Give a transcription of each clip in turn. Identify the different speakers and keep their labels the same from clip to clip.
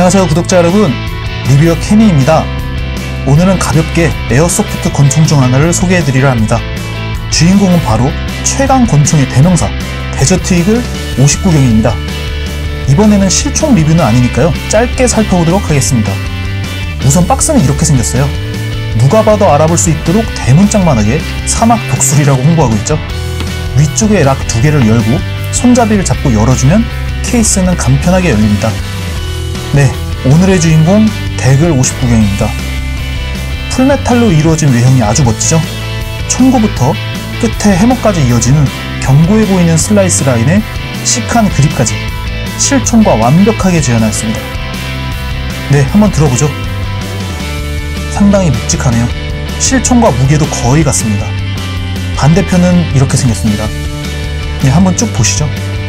Speaker 1: 안녕하세요 구독자 여러분, 리뷰어 케니입니다. 오늘은 가볍게 에어소프트 권총 중 하나를 소개해드리려 합니다. 주인공은 바로 최강 권총의 대명사 데저트 이글 59경입니다. 이번에는 실총 리뷰는 아니니까요, 짧게 살펴보도록 하겠습니다. 우선 박스는 이렇게 생겼어요. 누가 봐도 알아볼 수 있도록 대문짝만하게 사막 독수리라고 홍보하고 있죠. 위쪽에 락 2개를 열고 손잡이를 잡고 열어주면 케이스는 간편하게 열립니다. 네, 오늘의 주인공 데글 59경입니다. 풀메탈로 이루어진 외형이 아주 멋지죠? 총구부터 끝에 해머까지 이어지는 견고해 보이는 슬라이스 라인에 시크한 그립까지 실총과 완벽하게 재현하였습니다. 네, 한번 들어보죠. 상당히 묵직하네요. 실총과 무게도 거의 같습니다. 반대편은 이렇게 생겼습니다. 네, 한번 쭉 보시죠.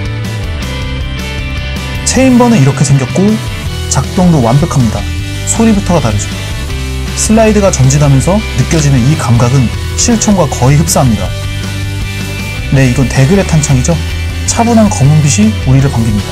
Speaker 1: 체인버는 이렇게 생겼고 작동도 완벽합니다. 소리부터가 다르죠. 슬라이드가 전진하면서 느껴지는 이 감각은 실총과 거의 흡사합니다. 네, 이건 데글의 탄창이죠. 차분한 검은빛이 우리를 반깁니다.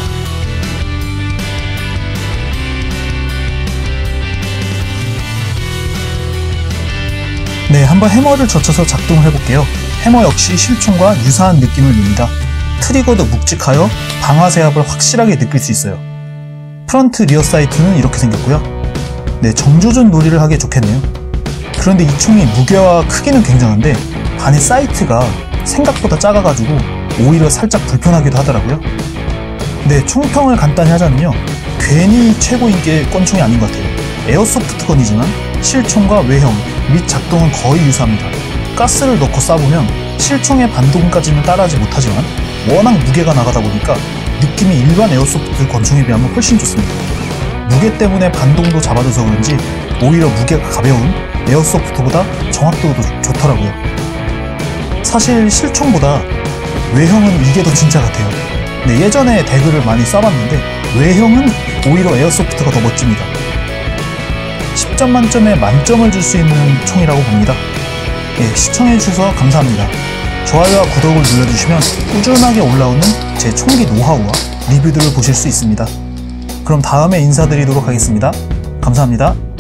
Speaker 1: 네, 한번 해머를 젖혀서 작동을 해볼게요. 해머 역시 실총과 유사한 느낌을 줍니다. 트리거도 묵직하여 방아쇠압을 확실하게 느낄 수 있어요. 프런트 리어 사이트는 이렇게 생겼고요. 네, 정조준 놀이를 하기에 좋겠네요. 그런데 이 총이 무게와 크기는 굉장한데 반의 사이트가 생각보다 작아가지고 오히려 살짝 불편하기도 하더라고요. 네, 총평을 간단히 하자면요, 괜히 최고 인기의 권총이 아닌 것 같아요. 에어소프트 건이지만 실총과 외형 및 작동은 거의 유사합니다. 가스를 넣고 쏴보면 실총의 반동까지는 따라하지 못하지만 워낙 무게가 나가다 보니까 느낌이 일반 에어소프트 권총에 비하면 훨씬 좋습니다. 무게 때문에 반동도 잡아줘서 그런지 오히려 무게가 가벼운 에어소프트보다 정확도도 좋더라고요. 사실 실총보다 외형은 이게 더 진짜 같아요. 네, 예전에 데글을 많이 쏴봤는데 외형은 오히려 에어소프트가 더 멋집니다. 10점 만점에 만점을 줄 수 있는 총이라고 봅니다. 예, 시청해주셔서 감사합니다. 좋아요와 구독을 눌러주시면 꾸준하게 올라오는 제 총기 노하우와 리뷰들을 보실 수 있습니다. 그럼 다음에 인사드리도록 하겠습니다. 감사합니다.